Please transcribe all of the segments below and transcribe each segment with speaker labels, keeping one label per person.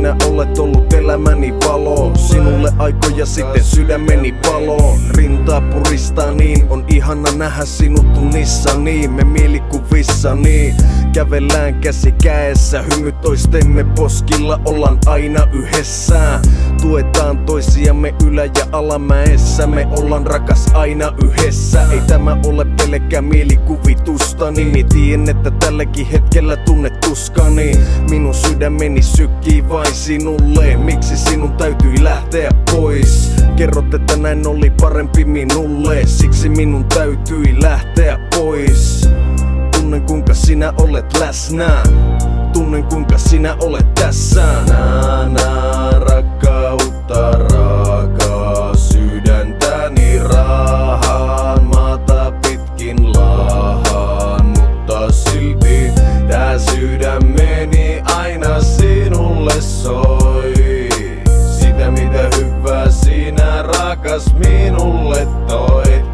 Speaker 1: sinä olet ollut elämäni valo. Sinulle aikoja sitten sydämeni palo. Rintaa puristaa niin, on ihana nähdä sinut unissani. Me mielikuvissani kävellään käsi kädessä, hymy toistemme poskilla, ollaan aina yhdessä. Tuetaan toisiamme ylä- ja alamäessä, me ollaan rakas aina yhdessä. Ei tämä ole pelkkää mielikuvitustani, niin tiedän, että tälläkin hetkellä tunnet tuskani. Minun sydämeni sykkii vain sinulle, miksi sinun täytyi lähteä pois? Kerrot, että näin oli parempi minulle, siksi minun täytyi lähteä pois. Tunnen kuinka sinä olet läsnä, tunnen kuinka sinä olet tässä. Nää rakkautta raakaa, sydäntäni raahaan, maata pitkin laahaan, mutta silti tää sydämeni aina sinulle soi. Sitä mitä hyvää sinä rakas minulle toit.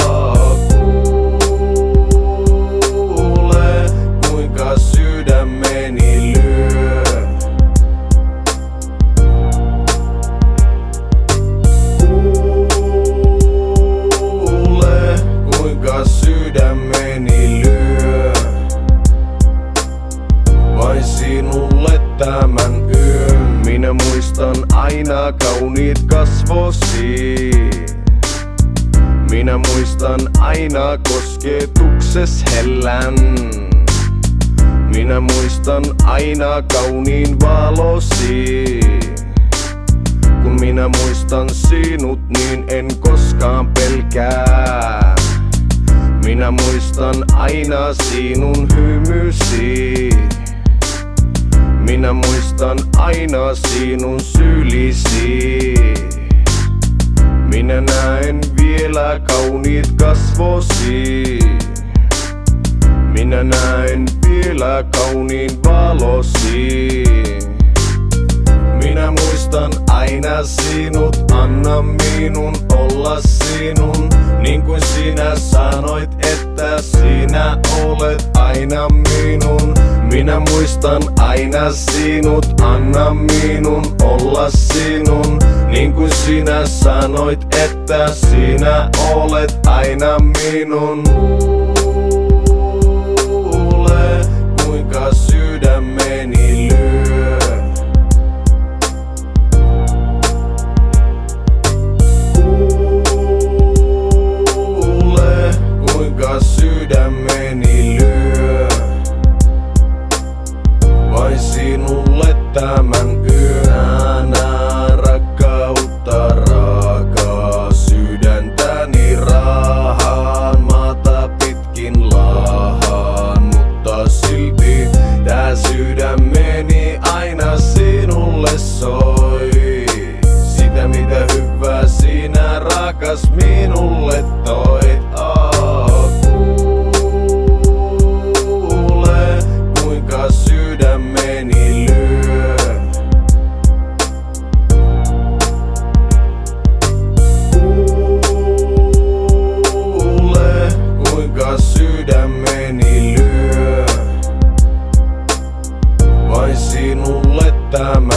Speaker 1: Sydämeni lyö. Kuule, kuinka sydämeni lyö. Vain sinulle tämän yön. Minä muistan aina kauniit kasvosi. Minä muistan aina kosketukses hellän. Minä muistan aina kauniin valosi. Kun minä muistan sinut, niin en koskaan pelkää. Minä muistan aina sinun hymysi. Minä muistan aina sinun sylisi. Minä näen vielä kauniit kasvosi. Minä näen vielä kauniin valosi. Minä muistan aina sinut, anna minun olla sinun. Niin kuin sinä sanoit, että sinä olet aina minun. Minä muistan aina sinut, anna minun olla sinun. Niin kuin sinä sanoit, että sinä olet aina minun. Kuinka sydämeni lyö. Kuule, kuinka sydämeni lyö. Vain sinulle tämän yön. Nää rakkautta raakaa, sydäntäni raahaan, maata pitkin laahaan, mutta silti tää sydämeni aina sinulle soi. Sitä mitä hyvää sinä rakas minulle toit. Kuule, kuinka sydämeni lyö. Kuule, kuinka sydämeni lyö. Vain sinulle tämä